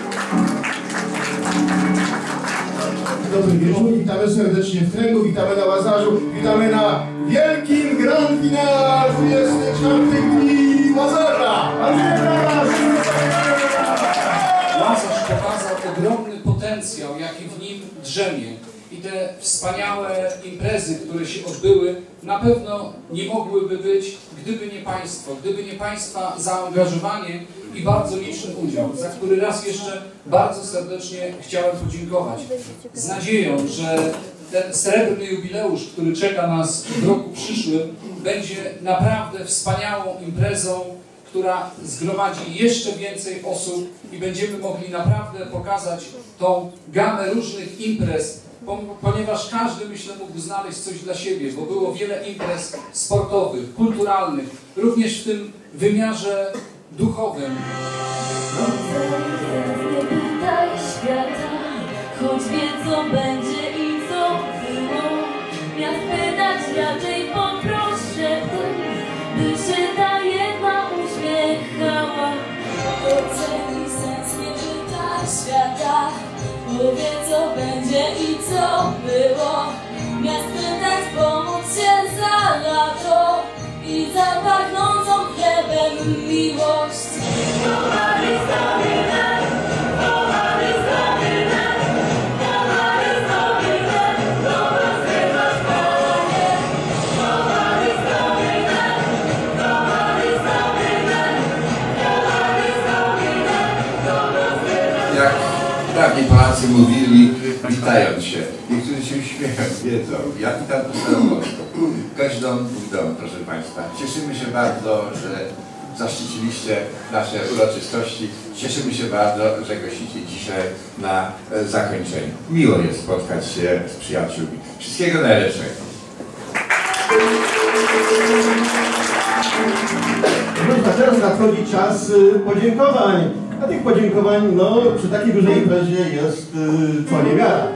Dobry wieczór, witamy serdecznie w kręgu, witamy na Łazarzu, witamy na wielkim grand finale 24 dni Łazarza! Łazarz pokazał ogromny potencjał, jaki w nim drzemie. I te wspaniałe imprezy, które się odbyły, na pewno nie mogłyby być, gdyby nie Państwo, gdyby nie Państwa zaangażowanie i bardzo liczny udział, za który raz jeszcze bardzo serdecznie chciałem podziękować. Z nadzieją, że ten srebrny jubileusz, który czeka nas w roku przyszłym, będzie naprawdę wspaniałą imprezą, która zgromadzi jeszcze więcej osób i będziemy mogli naprawdę pokazać tą gamę różnych imprez, ponieważ każdy, myślę, mógł znaleźć coś dla siebie, bo było wiele imprez sportowych, kulturalnych, również w tym wymiarze duchowym. Nie pytaj świata, choć wie co będzie i co było. Miast pytać raczej poproszę, by się ta jedna uśmiechała. Oceni sens, nie pytaj świata, bo wie co będzie i co było. Miast pytać, pomóc się za lato i za pachnącą chlebem miłość. Jak dawniej Polacy mówili, witając się. Niektórzy się uśmiechają, wiedzą. Ja witam po staromocku. Gość dom, Bóg dom, proszę Państwa. Cieszymy się bardzo, że zaszczyciliście nasze uroczystości. Cieszymy się bardzo, że gościcie dzisiaj na zakończeniu. Miło jest spotkać się z przyjaciółmi. Wszystkiego najlepszego. A teraz nadchodzi czas podziękowań. A tych podziękowań, no, przy takiej dużej imprezie jest co niewiara.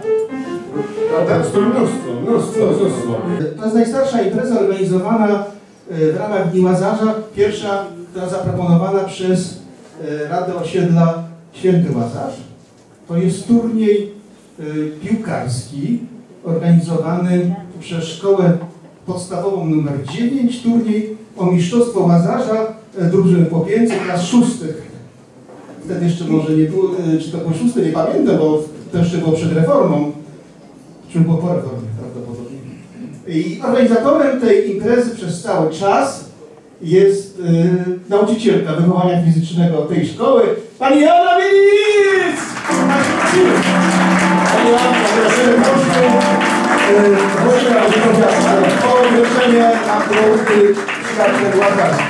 Mnóstwo. To jest najstarsza impreza organizowana w ramach Dni Łazarza. Pierwsza, która zaproponowana przez Radę Osiedla Święty Łazarz. To jest turniej piłkarski organizowany przez Szkołę Podstawową nr 9. Turniej o Mistrzostwo Łazarza drużyny chłopięcej klas 6. Wtedy jeszcze może nie było, czy to było 6, nie pamiętam, bo to jeszcze było przed reformą, czy było po reformie prawdopodobnie. I organizatorem tej imprezy przez cały czas jest nauczycielka wychowania fizycznego tej szkoły, pani Joanna Wielic! Pani Joanna, proszę o wręczenie nagrody Światłego Łazarza.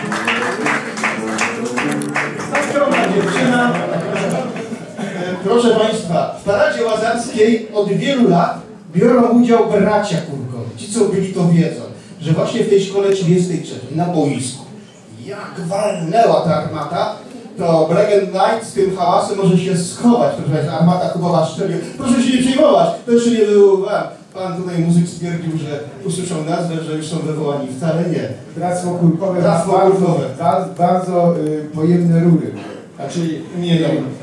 Dziewczyna. Proszę Państwa, w paradzie łazarskiej od wielu lat biorą udział bracia Kurkowie. Ci, co byli, to wiedzą, że właśnie w tej szkole 33 na boisku, jak walnęła ta armata, to Black and Night z tym hałasem może się schować. Proszę Państwa, armata kubowa szczelił. Proszę się nie przejmować, to jeszcze nie wywoływałem. Pan tutaj muzyk stwierdził, że usłyszał nazwę, że już są wywołani. Wcale nie. Bractwo Kurkowe. Bardzo pojemne rury. Znaczy, nie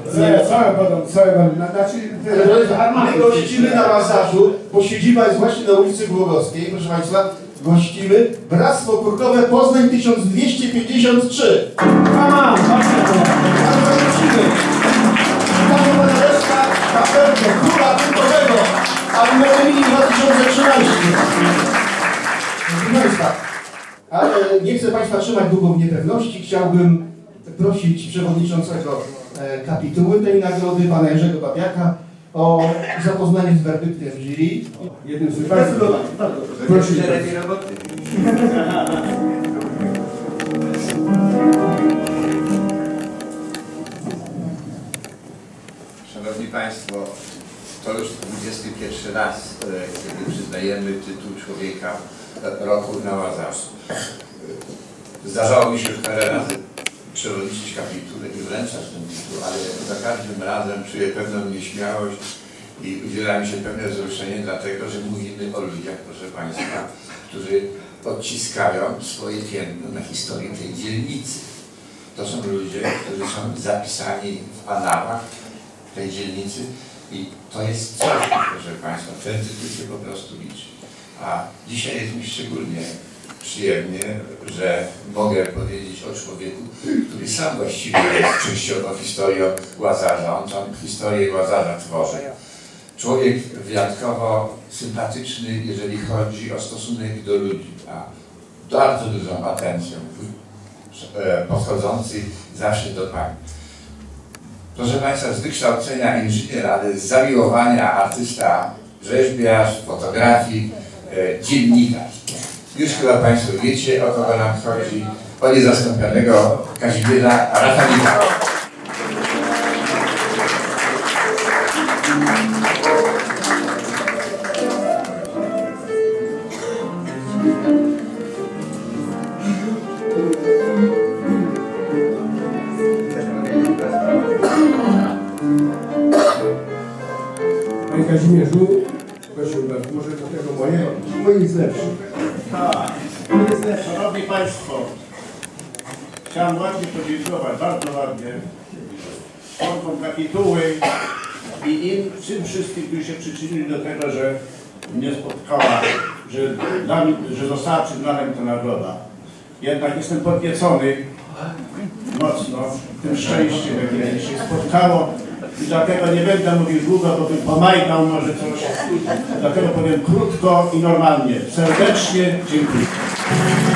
my gościmy na Łazarzu, bo siedziba jest właśnie na ulicy Głogowskiej, proszę Państwa, gościmy Bractwo Kurkowe Poznań 1253. Bardzo prosimy. Witamy Pana Leszka Kaperkę, króla kurkowego, a numer 2013. Proszę Państwa, ale nie chcę Państwa trzymać długo w niepewności, chciałbym prosić przewodniczącego kapituły tej nagrody, pana Jerzego Babiaka, o zapoznanie z werdyktem jury. Jednym z bardzo proszę. Szanowni Państwo, to już 21 raz, kiedy przyznajemy tytuł Człowieka Roku na Łazarzu. Zdarzało mi się już parę razy przewodniczyć kapituły i wręczać ten tytuł, ale za każdym razem czuję pewną nieśmiałość i udziela mi się pewne wzruszenie, dlatego że mówimy o ludziach, proszę Państwa, którzy odciskają swoje piętno na historii tej dzielnicy. To są ludzie, którzy są zapisani w annałach tej dzielnicy i to jest coś, proszę Państwa, ten tytuł się po prostu liczy. A dzisiaj jest mi szczególnie przyjemnie, że mogę powiedzieć o człowieku, który sam właściwie jest częściowo historią Łazarza. On tam historię Łazarza tworzy. Człowiek wyjątkowo sympatyczny, jeżeli chodzi o stosunek do ludzi, a bardzo dużą atencją podchodzący zawsze do pań. Proszę Państwa, z wykształcenia inżynier, ale z zamiłowania artysta, rzeźbiarz, fotografii, dziennikarz. Już chyba Państwo wiecie, o kogo nam chodzi, o niezastąpionego Kazimierza Rachalika. Panie Kazimierzu, proszę bardzo, może do tego moje jest lepsze. Tak, jest lepsze. Szanowni Państwo, chciałem ładnie podziękować, bardzo ładnie, członkom kapituły i im wszystkim, którzy się przyczynili do tego, że mnie spotkała, że została przyznana mi ta nagroda. Jednak jestem podniecony mocno tym szczęściem, jakie mnie się spotkało. I dlatego nie będę mówił długo, bo bym pomajkał może coś. Dlatego powiem krótko i normalnie. Serdecznie dziękuję.